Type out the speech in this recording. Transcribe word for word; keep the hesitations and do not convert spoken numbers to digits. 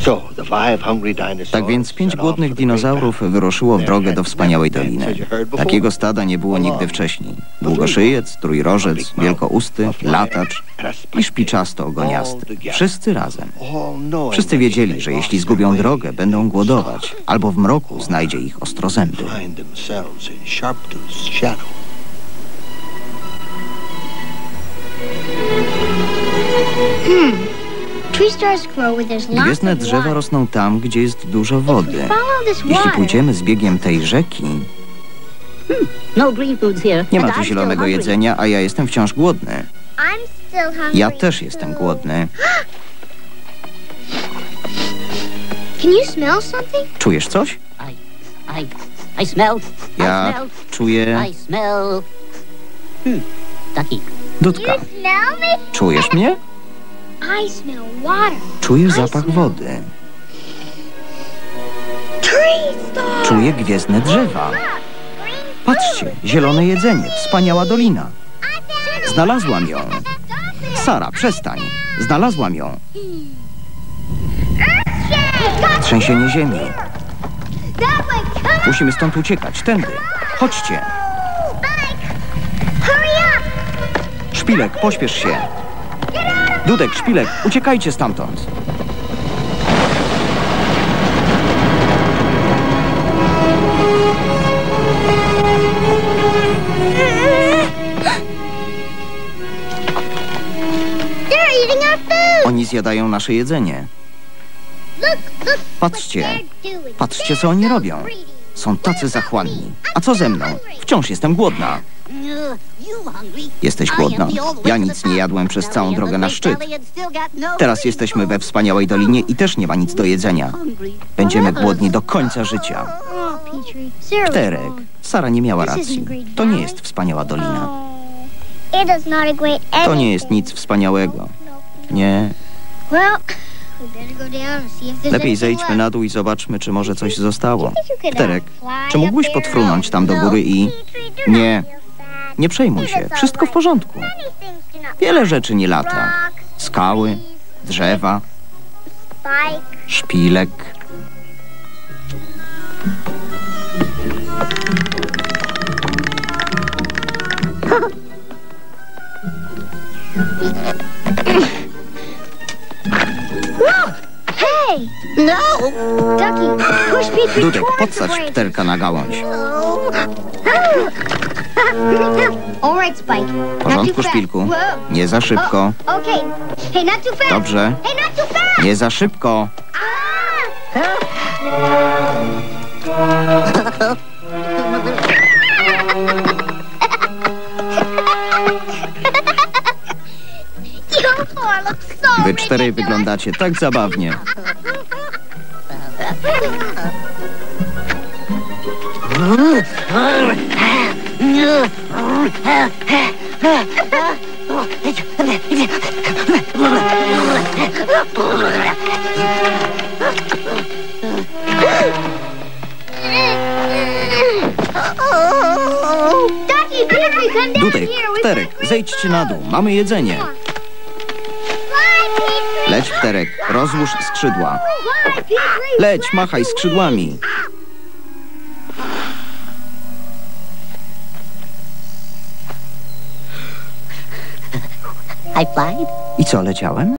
Tak więc pięć głodnych dinozaurów wyruszyło w drogę do wspaniałej doliny. Takiego stada nie było nigdy wcześniej. Długoszyjec, trójrożec, wielkousty, latacz i szpiczasto ogoniasty. Wszyscy razem. Wszyscy wiedzieli, że jeśli zgubią drogę, będą głodować, albo w mroku znajdzie ich ostrozęby. Gwiezdne drzewa rosną tam, gdzie jest dużo wody. Jeśli pójdziemy z biegiem tej rzeki... Nie ma tu zielonego jedzenia, a ja jestem wciąż głodny. Ja też jestem głodny. Czujesz coś? Ja czuję... Dudka. Czujesz mnie? Czuję zapach wody. Czuję gwiezdne drzewa. Patrzcie, zielone jedzenie, wspaniała dolina. Znalazłam ją. Sara, przestań. Znalazłam ją. Trzęsienie ziemi. Musimy stąd uciekać, tędy. Chodźcie. Szpilek, pośpiesz się. Dudek, Szpilek, uciekajcie stamtąd. Oni zjadają nasze jedzenie. Patrzcie, patrzcie, co oni robią. Są tacy zachłanni. A co ze mną? Wciąż jestem głodna. Jesteś głodna? Ja nic nie jadłem przez całą drogę na szczyt. Teraz jesteśmy we wspaniałej dolinie i też nie ma nic do jedzenia. Będziemy głodni do końca życia. Pterek, Sara nie miała racji. To nie jest wspaniała dolina. To nie jest nic wspaniałego. Nie. Lepiej zejdźmy na dół i zobaczmy, czy może coś zostało. Pterek, czy mógłbyś podfrunąć tam do góry i... Nie. Nie przejmuj się. Wszystko w porządku. Wiele rzeczy nie lata. Skały, drzewa, szpilek. Dudek, podsadź Pterka na gałąź. W porządku, Szpilku. Nie za szybko. Dobrze. Nie za szybko. Wy czterej wyglądacie tak zabawnie. Dudek, Pterek, zejdźcie na dół. Mamy jedzenie. Leć, Pterek, rozłóż skrzydła. Leć, machaj skrzydłami. I co, leciałem?